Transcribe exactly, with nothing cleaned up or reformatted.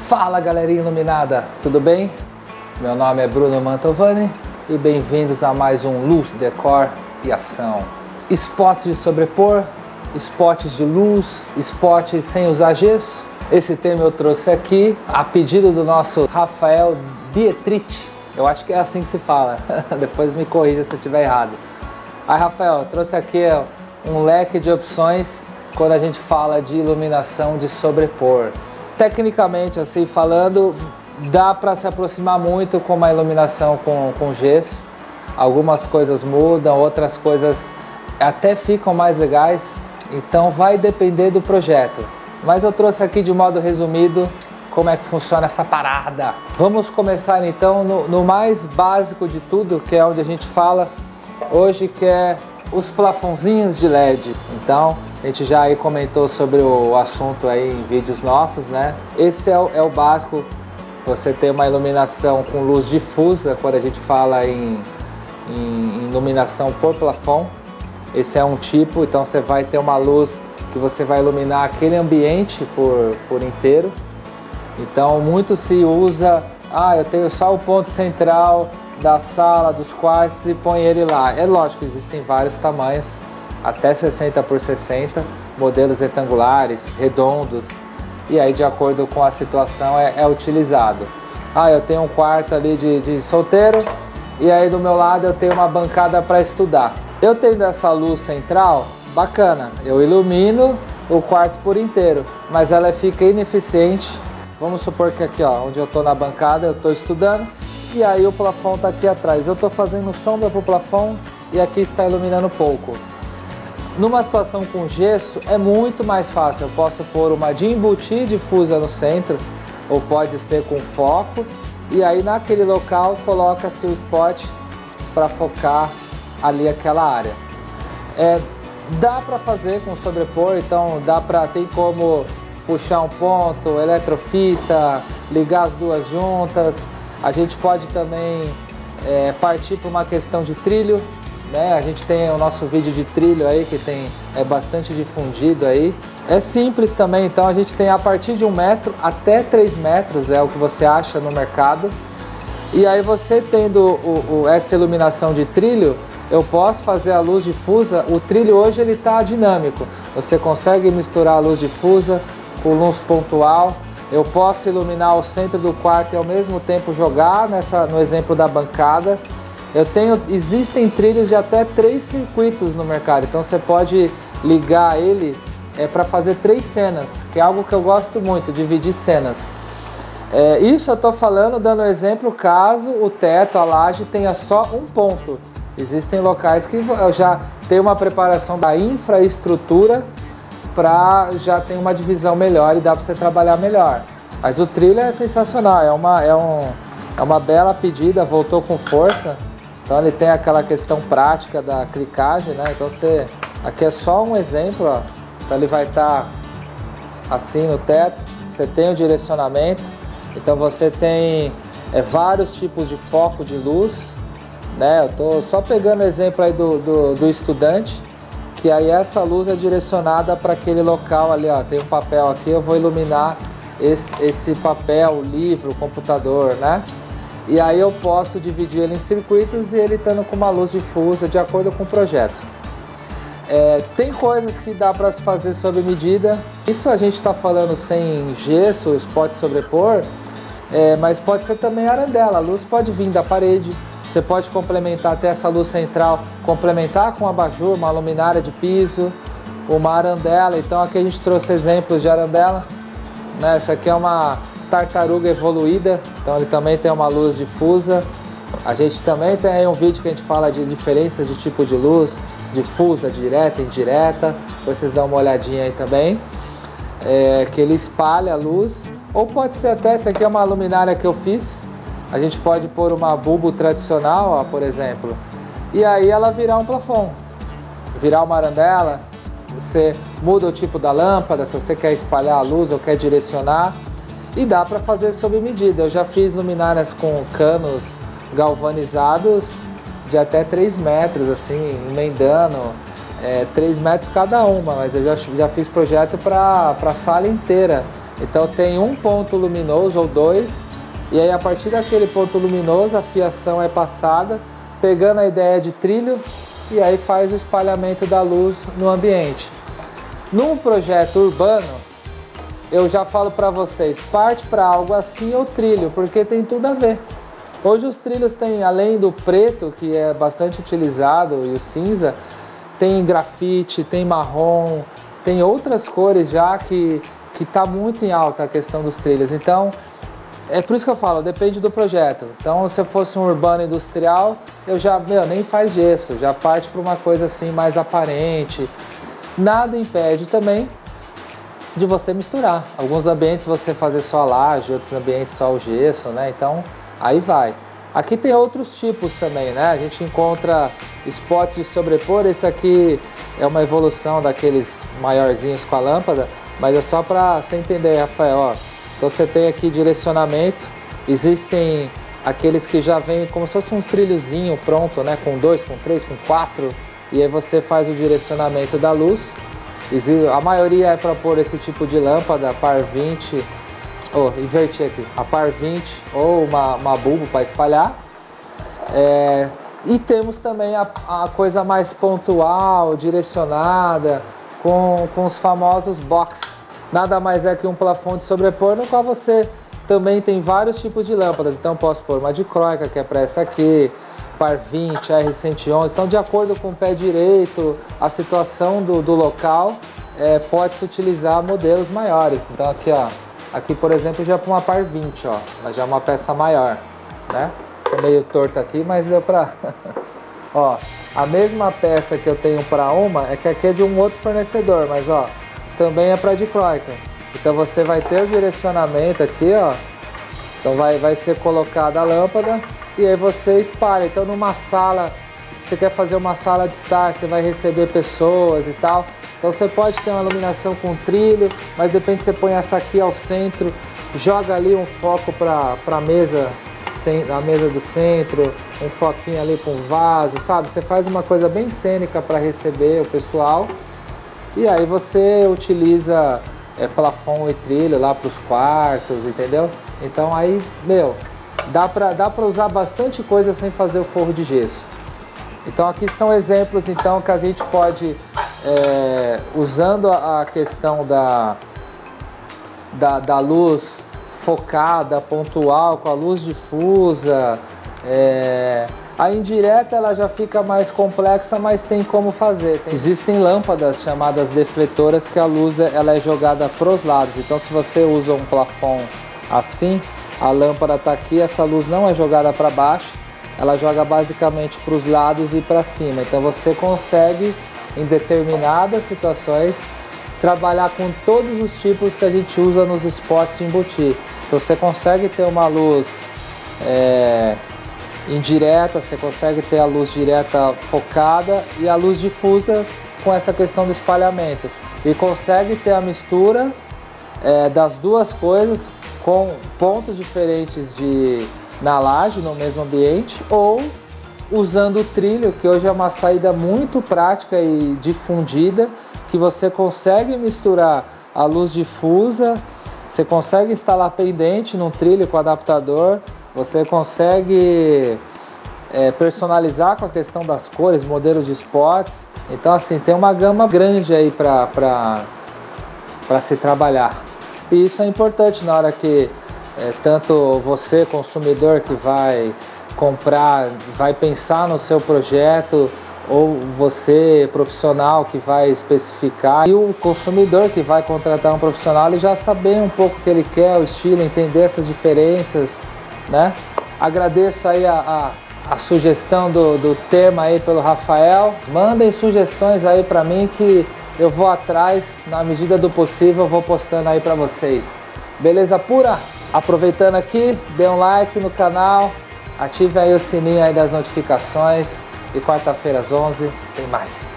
Fala galerinha iluminada, tudo bem? Meu nome é Bruno Mantovani e bem-vindos a mais um Luz, Decor e Ação. Spots de sobrepor, spots de luz, spots sem usar gesso. Esse tema eu trouxe aqui a pedido do nosso Rafael Dietrich. Eu acho que é assim que se fala, depois me corrija se eu estiver errado. Aí Rafael, eu trouxe aqui um leque de opções quando a gente fala de iluminação de sobrepor. Tecnicamente, assim falando, dá para se aproximar muito com uma iluminação com, com gesso. Algumas coisas mudam, outras coisas até ficam mais legais. Então vai depender do projeto. Mas eu trouxe aqui de modo resumido como é que funciona essa parada. Vamos começar então no, no mais básico de tudo, que é onde a gente fala hoje, que é os plafonzinhos de L E D. Então, a gente já aí comentou sobre o assunto aí em vídeos nossos, né? Esse é o, é o básico. Você tem uma iluminação com luz difusa, quando a gente fala em, em, em iluminação por plafond. Esse é um tipo, então você vai ter uma luz que você vai iluminar aquele ambiente por, por inteiro. Então, muito se usa, ah, eu tenho só o ponto central da sala, dos quartos e põe ele lá. É lógico, existem vários tamanhos, até sessenta por sessenta, modelos retangulares, redondos, e aí de acordo com a situação é, é utilizado. Ah, eu tenho um quarto ali de, de solteiro, e aí do meu lado eu tenho uma bancada para estudar. Eu tendo essa luz central, bacana, eu ilumino o quarto por inteiro, mas ela fica ineficiente. Vamos supor que aqui, ó, onde eu estou na bancada, eu estou estudando, e aí o plafond está aqui atrás. Eu estou fazendo sombra para o plafond e aqui está iluminando pouco. Numa situação com gesso é muito mais fácil. Eu posso pôr uma de embutir difusa no centro, ou pode ser com foco, e aí naquele local coloca-se o spot para focar ali aquela área. É, dá para fazer com sobrepor, então dá para, tem como puxar um ponto, eletrofita, ligar as duas juntas. A gente pode também é, partir para uma questão de trilho, né? A gente tem o nosso vídeo de trilho aí que tem, é bastante difundido aí. É simples também, então a gente tem a partir de um metro até três metros, é o que você acha no mercado. E aí você tendo o, o, essa iluminação de trilho, eu posso fazer a luz difusa. O trilho hoje ele está dinâmico, você consegue misturar a luz difusa com luz pontual. Eu posso iluminar o centro do quarto e ao mesmo tempo jogar nessa, no exemplo da bancada. Eu tenho, existem trilhos de até três circuitos no mercado, então você pode ligar ele é, para fazer três cenas, que é algo que eu gosto muito, dividir cenas. É, isso eu estou falando, dando exemplo, caso o teto, a laje tenha só um ponto. Existem locais que já tem uma preparação da infraestrutura para já ter uma divisão melhor e dá para você trabalhar melhor. Mas o trilho é sensacional, é uma, é, um, é uma bela pedida, voltou com força. Então ele tem aquela questão prática da clicagem, né? Então você, aqui é só um exemplo, ó. Então ele vai estar assim no teto, você tem o direcionamento, então você tem é, vários tipos de foco de luz, né? Eu tô só pegando o exemplo aí do, do, do estudante, que aí essa luz é direcionada para aquele local ali, ó. Tem um papel aqui, eu vou iluminar esse, esse papel, livro, computador, né? E aí eu posso dividir ele em circuitos e ele estando com uma luz difusa de acordo com o projeto. É, tem coisas que dá para se fazer sob medida. Isso a gente está falando sem gesso, spot sobrepor, é, mas pode ser também arandela. A luz pode vir da parede. Você pode complementar até essa luz central, complementar com um abajur, uma luminária de piso, uma arandela. Então aqui a gente trouxe exemplos de arandela, né? Essa aqui é uma tartaruga evoluída, então ele também tem uma luz difusa. A gente também tem aí um vídeo que a gente fala de diferenças de tipo de luz, difusa, direta, indireta. Depois vocês dão uma olhadinha aí também, é, que ele espalha a luz. Ou pode ser até, essa aqui é uma luminária que eu fiz. A gente pode pôr uma bulbo tradicional, ó, por exemplo, e aí ela virar um plafond, virar uma arandela. Você muda o tipo da lâmpada, se você quer espalhar a luz ou quer direcionar, e dá para fazer sob medida. Eu já fiz luminárias com canos galvanizados de até três metros, assim, emendando, é, três metros cada uma, mas eu já, já fiz projeto para a sala inteira. Então tem um ponto luminoso ou dois, e aí a partir daquele ponto luminoso a fiação é passada, pegando a ideia de trilho, e aí faz o espalhamento da luz no ambiente. Num projeto urbano, eu já falo para vocês, parte para algo assim ou trilho, porque tem tudo a ver. Hoje os trilhos têm, além do preto, que é bastante utilizado, e o cinza, tem grafite, tem marrom, tem outras cores já que que está muito em alta a questão dos trilhos. Então, é por isso que eu falo, depende do projeto. Então, se eu fosse um urbano industrial, eu já, meu, nem faz gesso, já parte para uma coisa assim mais aparente. Nada impede também de você misturar. Alguns ambientes você fazer só a laje, outros ambientes só o gesso, né? Então, aí vai. Aqui tem outros tipos também, né? A gente encontra spots de sobrepor. Esse aqui é uma evolução daqueles maiorzinhos com a lâmpada, mas é só para você entender, Rafael, ó. Então você tem aqui direcionamento, existem aqueles que já vêm como se fosse um trilhozinho pronto, né? Com dois, com três, com quatro, e aí você faz o direcionamento da luz. A maioria é para pôr esse tipo de lâmpada, par vinte, ou oh, inverti aqui, a par vinte ou uma, uma bulbo para espalhar. É, e temos também a, a coisa mais pontual, direcionada, com, com os famosos box. Nada mais é que um plafond de sobrepor no qual você também tem vários tipos de lâmpadas. Então posso pôr uma dicróica, que é para essa aqui, par vinte, R cento e onze. Então, de acordo com o pé direito, a situação do, do local, é, pode-se utilizar modelos maiores. Então aqui, ó, aqui por exemplo, já para uma par vinte, ó, mas já é uma peça maior, né? Tô meio torto aqui, mas deu para... Ó, a mesma peça que eu tenho para uma é que aqui é de um outro fornecedor, mas ó, também é para dicróica. Então você vai ter o direcionamento aqui, ó. Então vai, vai ser colocada a lâmpada e aí você espalha. Então numa sala, você quer fazer uma sala de estar, você vai receber pessoas e tal. Então você pode ter uma iluminação com trilho, mas de repente você põe essa aqui ao centro, joga ali um foco para a mesa, a mesa do centro, um foquinho ali com um vaso, sabe? Você faz uma coisa bem cênica para receber o pessoal. E aí você utiliza é, plafond e trilho lá para os quartos, entendeu? Então aí, meu, dá para dá para usar bastante coisa sem fazer o forro de gesso. Então aqui são exemplos então que a gente pode, é, usando a questão da, da, da luz focada, pontual, com a luz difusa, é, a indireta ela já fica mais complexa, mas tem como fazer. Tem... Existem lâmpadas chamadas defletoras que a luz ela é jogada para os lados. Então se você usa um plafond assim, a lâmpada está aqui, essa luz não é jogada para baixo, ela joga basicamente para os lados e para cima. Então você consegue, em determinadas situações, trabalhar com todos os tipos que a gente usa nos spots de embutir. Então você consegue ter uma luz é, indireta, você consegue ter a luz direta focada e a luz difusa com essa questão do espalhamento. E consegue ter a mistura é, das duas coisas com pontos diferentes de, na laje, no mesmo ambiente, ou usando o trilho, que hoje é uma saída muito prática e difundida, que você consegue misturar a luz difusa, você consegue instalar pendente num trilho com adaptador, você consegue é, personalizar com a questão das cores, modelos de spots. Então assim, tem uma gama grande aí para para se trabalhar. E isso é importante na hora que é, tanto você, consumidor, que vai comprar, vai pensar no seu projeto, ou você, profissional, que vai especificar, e o consumidor que vai contratar um profissional, ele já saber um pouco o que ele quer, o estilo, entender essas diferenças, né? Agradeço aí a, a, a sugestão do, do tema aí pelo Rafael. Mandem sugestões aí para mim que eu vou atrás, na medida do possível, eu vou postando aí para vocês. Beleza pura? Aproveitando aqui, dê um like no canal, ative aí o sininho aí das notificações. E quarta-feira às onze tem mais.